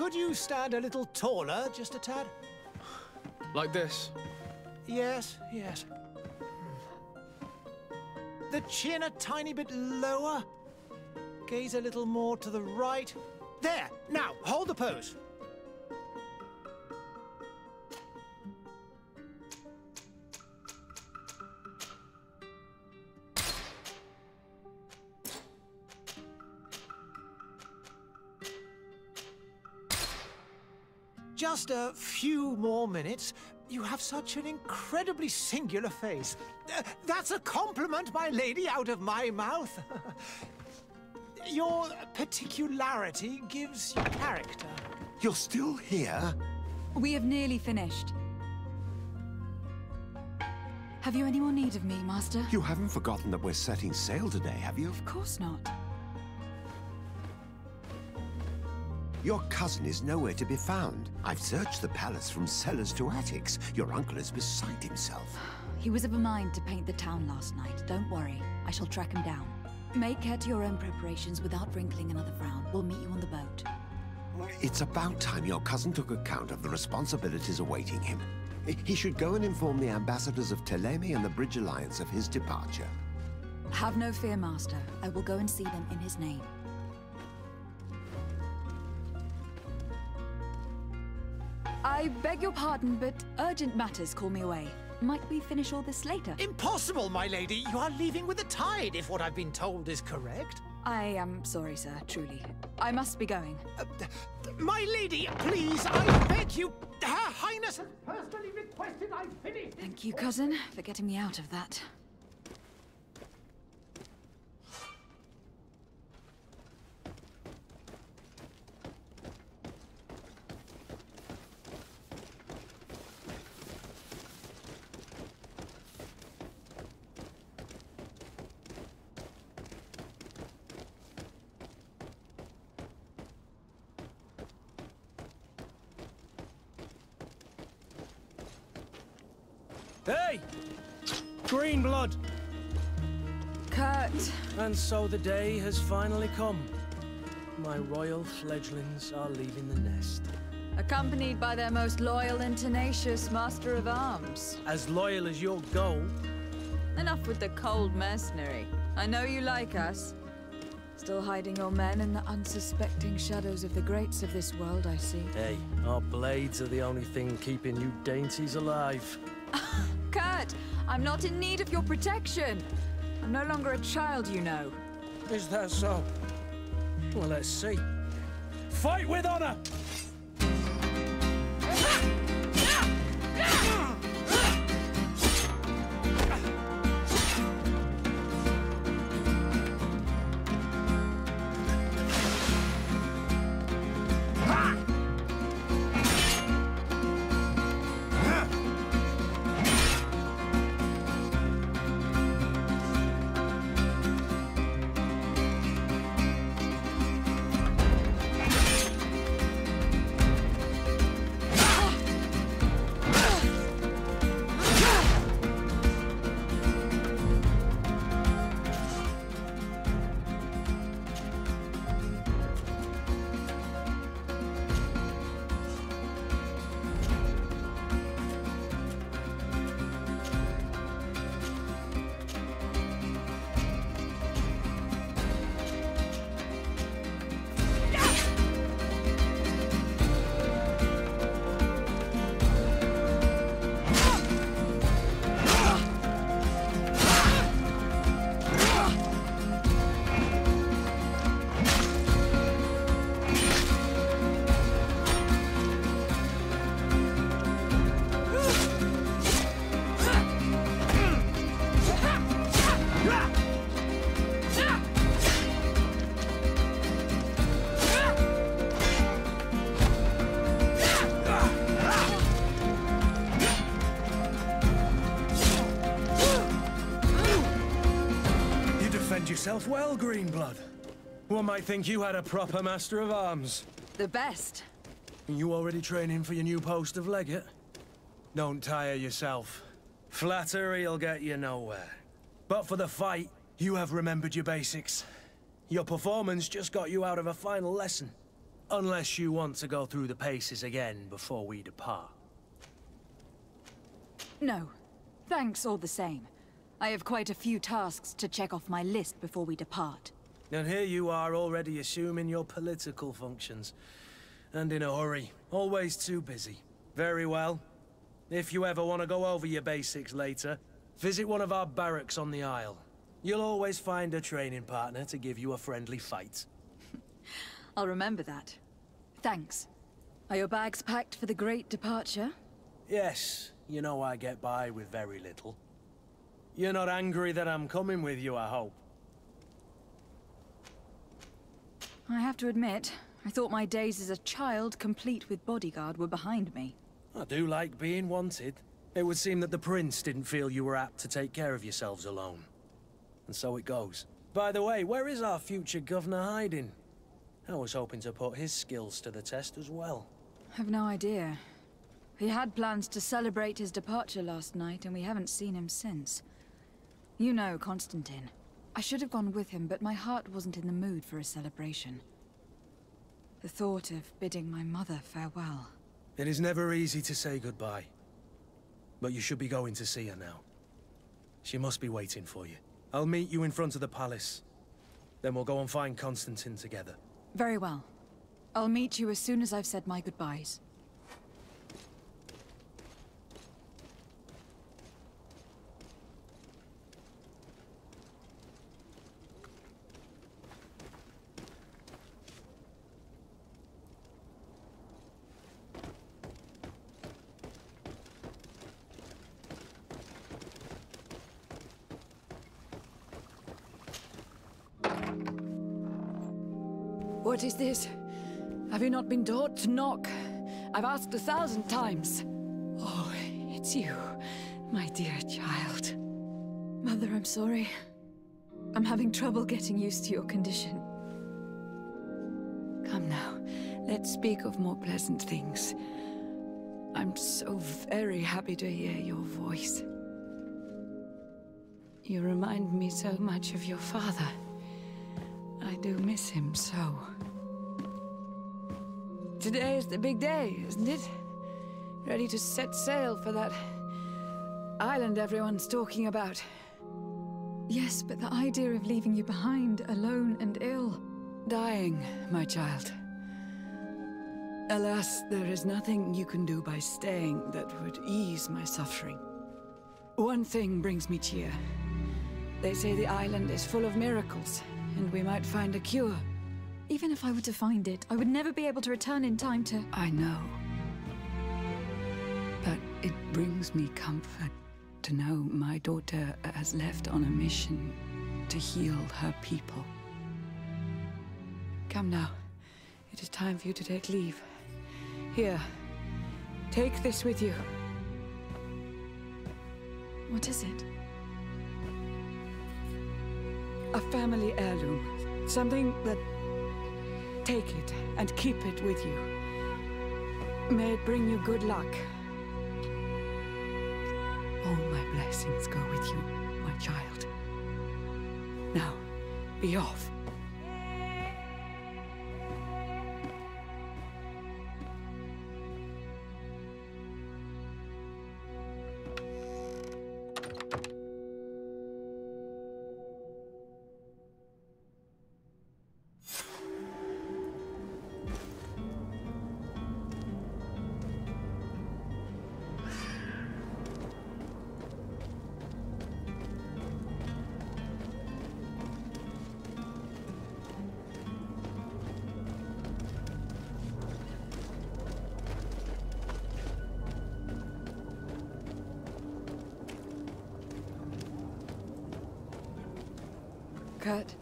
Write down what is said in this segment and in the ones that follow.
Could you stand a little taller, just a tad? Like this? Yes, yes. The chin a tiny bit lower. Gaze a little more to the right. There! Now, hold the pose. Just a few more minutes. You have such an incredibly singular face. That's a compliment, my lady, out of my mouth. Your particularity gives you character. You're still here? We have nearly finished. Have you any more need of me, Master? You haven't forgotten that we're setting sail today, have you? Of course not. Your cousin is nowhere to be found. I've searched the palace from cellars to attics. Your uncle is beside himself. He was of a mind to paint the town last night. Don't worry. I shall track him down. Make care to your own preparations without wrinkling another frown. We'll meet you on the boat. It's about time your cousin took account of the responsibilities awaiting him. He should go and inform the ambassadors of Thélème and the Bridge Alliance of his departure. Have no fear, Master. I will go and see them in his name. I beg your pardon, but urgent matters call me away. Might we finish all this later? Impossible, my lady. You are leaving with the tide, if what I've been told is correct. I am sorry, sir, truly. I must be going. My lady, please, I beg you. Her Highness has personally requested I finish. Thank you, cousin, for getting me out of that. Hey! Green blood! Kurt! And so the day has finally come. My royal fledglings are leaving the nest. Accompanied by their most loyal and tenacious Master of Arms. As loyal as your gold. Enough with the cold mercenary. I know you like us. Still hiding your men in the unsuspecting shadows of the greats of this world, I see. Hey, our blades are the only thing keeping you dainties alive. Kurt, I'm not in need of your protection. I'm no longer a child, you know. Is that so? Well, let's see. Fight with honor! Yourself well, Greenblood. One might think you had a proper Master of Arms. The best. You already training for your new post of legate? Don't tire yourself. Flattery'll get you nowhere. But for the fight, you have remembered your basics. Your performance just got you out of a final lesson. Unless you want to go through the paces again before we depart. No. Thanks all the same. I have quite a few tasks to check off my list before we depart. And here you are already assuming your political functions. And in a hurry. Always too busy. Very well. If you ever want to go over your basics later, visit one of our barracks on the Isle. You'll always find a training partner to give you a friendly fight. I'll remember that. Thanks. Are your bags packed for the great departure? Yes, you know I get by with very little. You're not angry that I'm coming with you, I hope. I have to admit, I thought my days as a child, complete with bodyguard, were behind me. I do like being wanted. It would seem that the Prince didn't feel you were apt to take care of yourselves alone. And so it goes. By the way, where is our future governor hiding? I was hoping to put his skills to the test as well. I've no idea. He had plans to celebrate his departure last night, and we haven't seen him since. You know Constantine. I should have gone with him, but my heart wasn't in the mood for a celebration. The thought of bidding my mother farewell. It is never easy to say goodbye. But you should be going to see her now. She must be waiting for you. I'll meet you in front of the palace. Then we'll go and find Constantine together. Very well. I'll meet you as soon as I've said my goodbyes. What is this? Have you not been taught to knock? I've asked 1,000 times. Oh, it's you, my dear child. Mother, I'm sorry. I'm having trouble getting used to your condition. Come now, let's speak of more pleasant things. I'm so very happy to hear your voice. You remind me so much of your father. I do miss him so. Today is the big day, isn't it? Ready to set sail for that island everyone's talking about. Yes, but the idea of leaving you behind, alone and ill. Dying, my child. Alas, there is nothing you can do by staying that would ease my suffering. One thing brings me cheer. They say the island is full of miracles, and we might find a cure. Even if I were to find it, I would never be able to return in time to... I know. But it brings me comfort to know my daughter has left on a mission to heal her people. Come now. It is time for you to take leave. Here, take this with you. What is it? A family heirloom. Something that... Take it and keep it with you. May it bring you good luck. All my blessings go with you, my child. Now, be off. Kurt.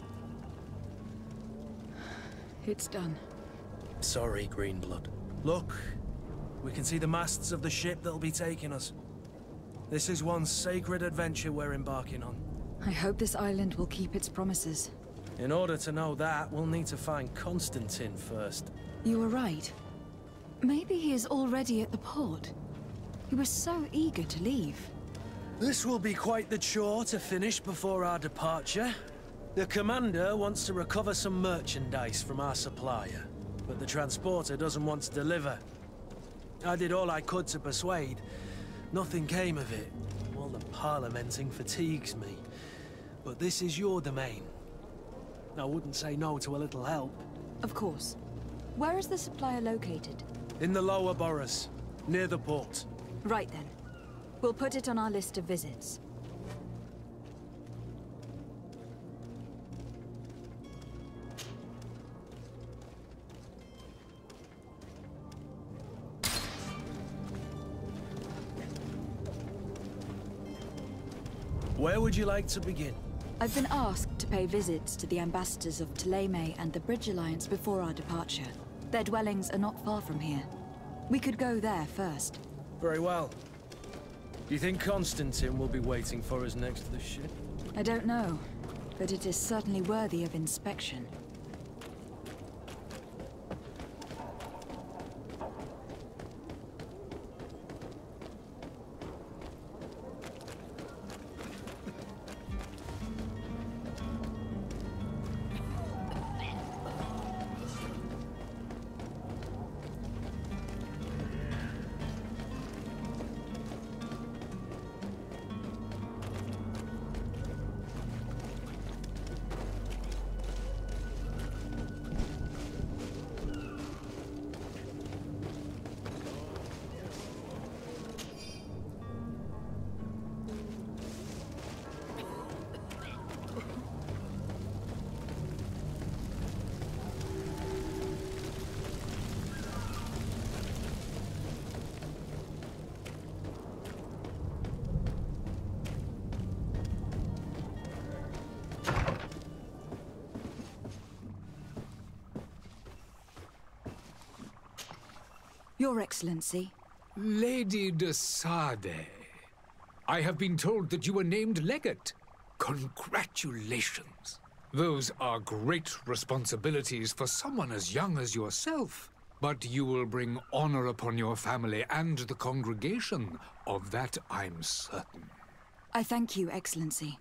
It's done. Sorry, Greenblood. Look, we can see the masts of the ship that'll be taking us. This is one sacred adventure we're embarking on. I hope this island will keep its promises. In order to know that, we'll need to find Constantine first. You were right. Maybe he is already at the port. He was so eager to leave. This will be quite the chore to finish before our departure. The commander wants to recover some merchandise from our supplier. but the transporter doesn't want to deliver. I did all I could to persuade. Nothing came of it. All the parliamenting fatigues me. But this is your domain. I wouldn't say no to a little help. Of course. Where is the supplier located? In the lower boroughs, near the port. Right then. We'll put it on our list of visits. Where would you like to begin? I've been asked to pay visits to the ambassadors of Thélème and the Bridge Alliance before our departure. Their dwellings are not far from here. We could go there first. Very well. Do you think Constantine will be waiting for us next to the ship? I don't know, but it is certainly worthy of inspection. Your Excellency. Lady de Sade, I have been told that you were named legate. Congratulations. Those are great responsibilities for someone as young as yourself. But you will bring honor upon your family and the congregation. Of that I'm certain. I thank you, Excellency.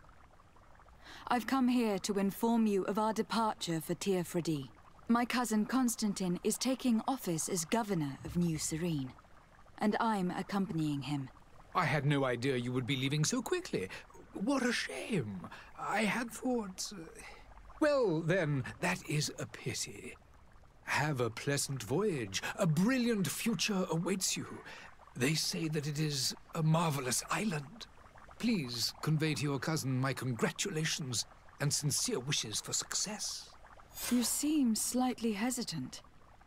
I've come here to inform you of our departure for Teer Fradee. My cousin Constantine is taking office as governor of New Serene, and I'm accompanying him. I had no idea you would be leaving so quickly. What a shame. I had thought... Well, then, that is a pity. Have a pleasant voyage. A brilliant future awaits you. They say that it is a marvelous island. Please convey to your cousin my congratulations and sincere wishes for success. You seem slightly hesitant.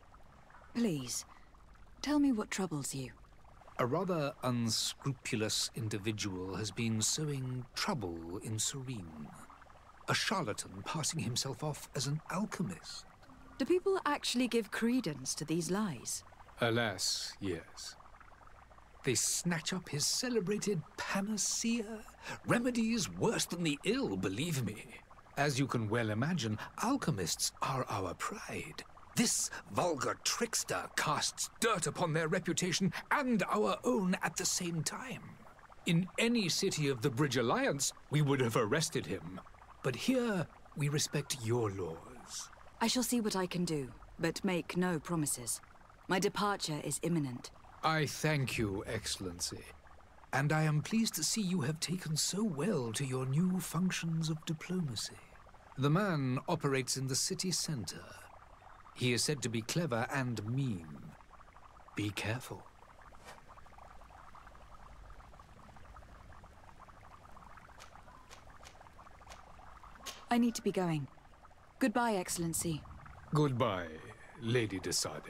Please, tell me what troubles you. A rather unscrupulous individual has been sowing trouble in Serene. A charlatan passing himself off as an alchemist. Do people actually give credence to these lies? Alas, yes. They snatch up his celebrated panacea. Remedies worse than the ill, believe me. As you can well imagine, alchemists are our pride. This vulgar trickster casts dirt upon their reputation and our own at the same time. In any city of the Bridge Alliance, we would have arrested him. But here, we respect your laws. I shall see what I can do, but make no promises. My departure is imminent. I thank you, Excellency. And I am pleased to see you have taken so well to your new functions of diplomacy. The man operates in the city center. He is said to be clever and mean. Be careful. I need to be going. Goodbye, Excellency. Goodbye, Lady de Sade.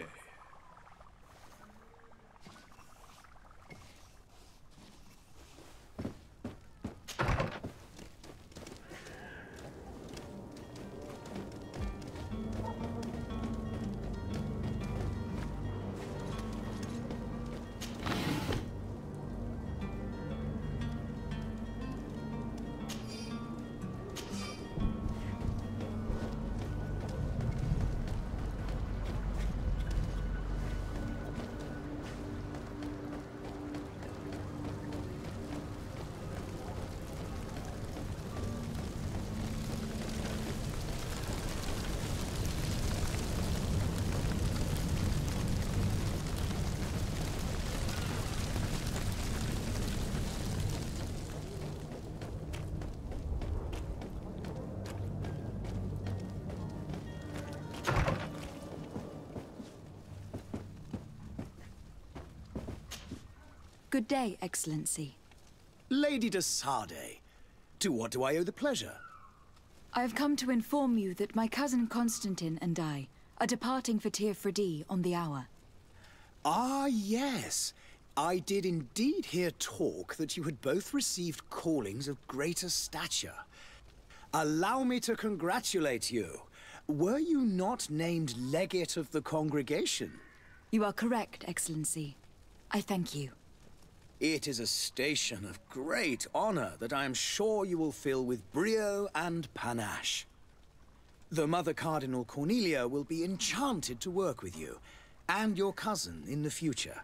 Good day, Excellency. Lady de Sardet, to what do I owe the pleasure? I have come to inform you that my cousin Constantine and I are departing for Tir Freddy on the hour. Ah, yes. I did indeed hear talk that you had both received callings of greater stature. Allow me to congratulate you. Were you not named legate of the congregation? You are correct, Excellency. I thank you. It is a station of great honor that I am sure you will fill with brio and panache. The Mother Cardinal Cornelia will be enchanted to work with you, and your cousin in the future.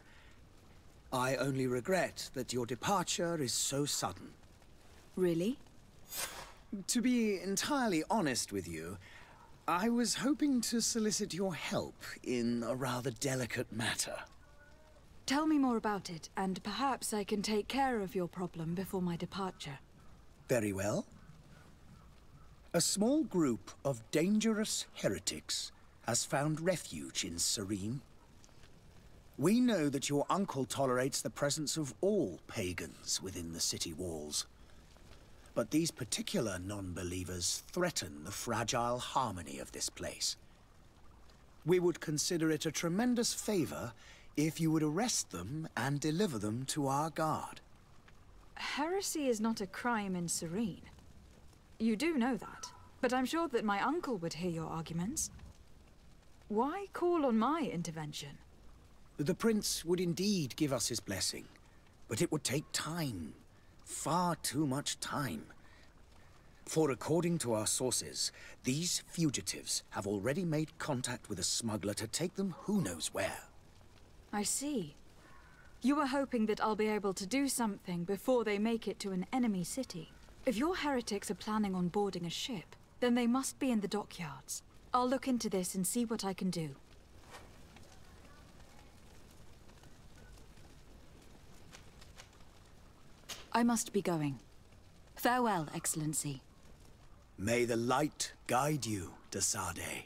I only regret that your departure is so sudden. Really? To be entirely honest with you, I was hoping to solicit your help in a rather delicate matter. Tell me more about it, and perhaps I can take care of your problem before my departure. Very well. A small group of dangerous heretics has found refuge in Serene. We know that your uncle tolerates the presence of all pagans within the city walls. But these particular non-believers threaten the fragile harmony of this place. We would consider it a tremendous favor if you would arrest them and deliver them to our guard. Heresy is not a crime in Serene. You do know that, but I'm sure that my uncle would hear your arguments. Why call on my intervention? The Prince would indeed give us his blessing, but it would take time. Far too much time. For according to our sources, these fugitives have already made contact with a smuggler to take them who knows where. I see. You were hoping that I'll be able to do something before they make it to an enemy city. If your heretics are planning on boarding a ship, then they must be in the dockyards. I'll look into this and see what I can do. I must be going. Farewell, Excellency. May the light guide you, de Sardet.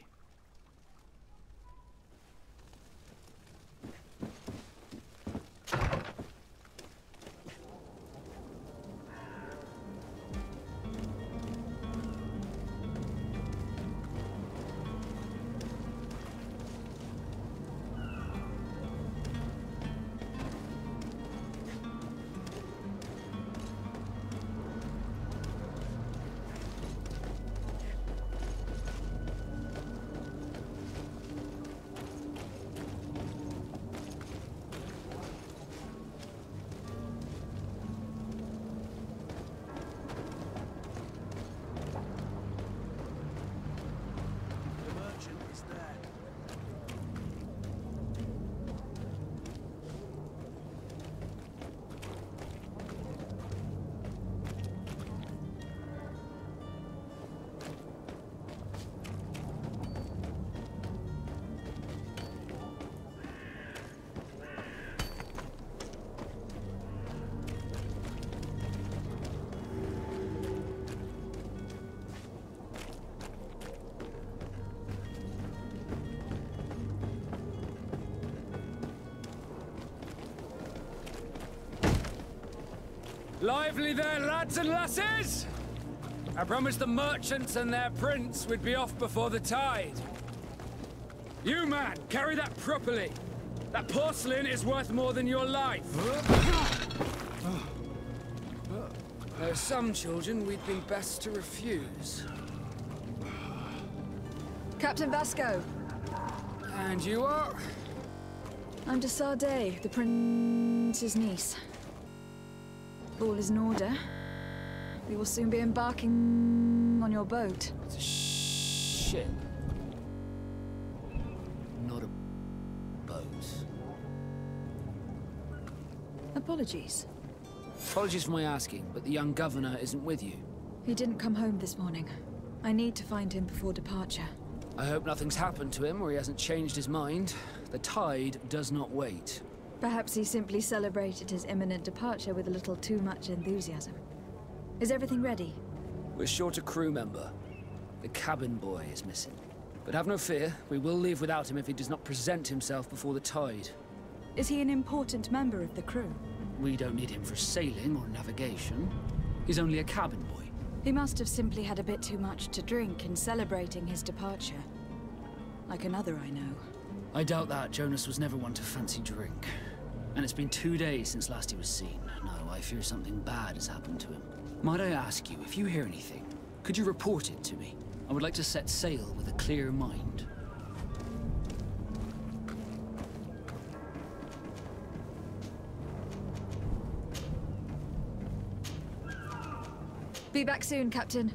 Lively there, lads and lasses! I promised the merchants and their prince we'd be off before the tide. You, man, carry that properly. That porcelain is worth more than your life. There are some children we'd be best to refuse. Captain Vasco. And you are? I'm de Sardet, the prince's niece. All is in order. We will soon be embarking on your boat. It's a ship. Not a boat. Apologies. Apologies for my asking, but the young governor isn't with you. He didn't come home this morning. I need to find him before departure. I hope nothing's happened to him or he hasn't changed his mind. The tide does not wait. Perhaps he simply celebrated his imminent departure with a little too much enthusiasm. Is everything ready? We're short a crew member. The cabin boy is missing. But have no fear, we will leave without him if he does not present himself before the tide. Is he an important member of the crew? We don't need him for sailing or navigation. He's only a cabin boy. He must have simply had a bit too much to drink in celebrating his departure. Like another I know. I doubt that. Jonas was never one to fancy drink. And it's been 2 days since last he was seen. No, I fear something bad has happened to him. Might I ask you, if you hear anything, could you report it to me? I would like to set sail with a clear mind. Be back soon, Captain.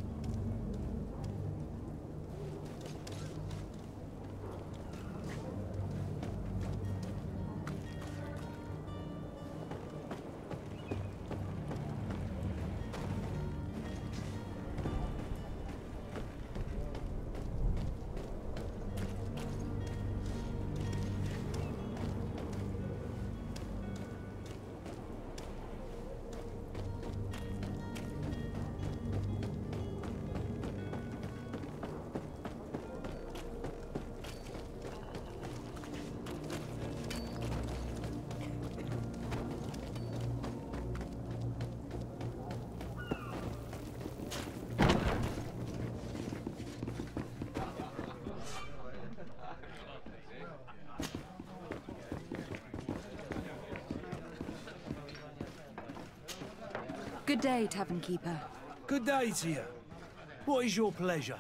Good day, Tavern Keeper. Good day to you. What is your pleasure?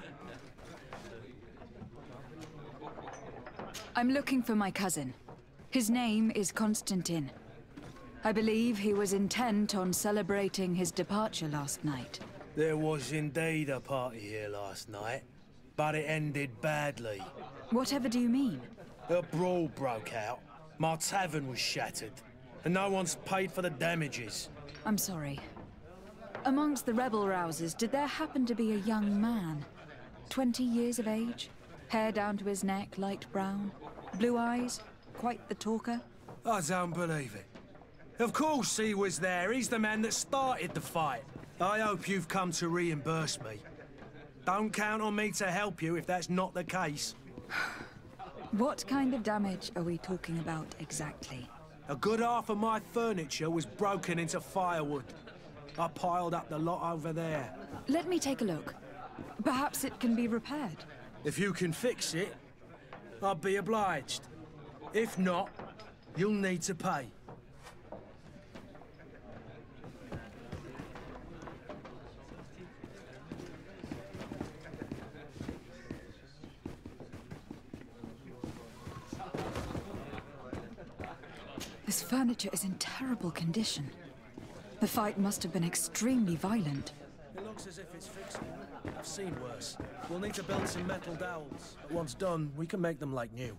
I'm looking for my cousin. His name is Constantine. I believe he was intent on celebrating his departure last night. There was indeed a party here last night, but it ended badly. Whatever do you mean? A brawl broke out. My tavern was shattered, and no one's paid for the damages. I'm sorry. Amongst the rebel rousers, did there happen to be a young man? 20 years of age? Hair down to his neck, light brown? Blue eyes? Quite the talker? I don't believe it. Of course he was there. He's the man that started the fight. I hope you've come to reimburse me. Don't count on me to help you if that's not the case. What kind of damage are we talking about exactly? A good half of my furniture was broken into firewood. I piled up the lot over there. Let me take a look. Perhaps it can be repaired. If you can fix it, I'll be obliged. If not, you'll need to pay. This furniture is in terrible condition. The fight must have been extremely violent. It looks as if it's fixable. I've seen worse. We'll need to build some metal dowels. But once done, we can make them like new.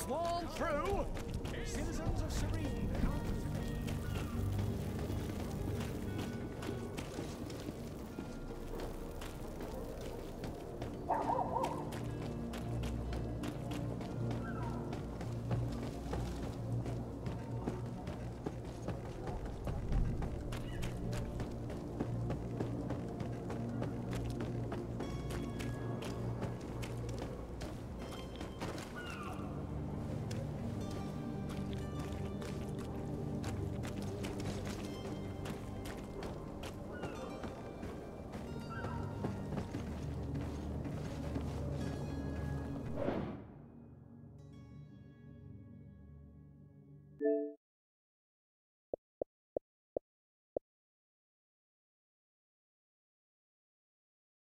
swarm through. Citizens of Serene,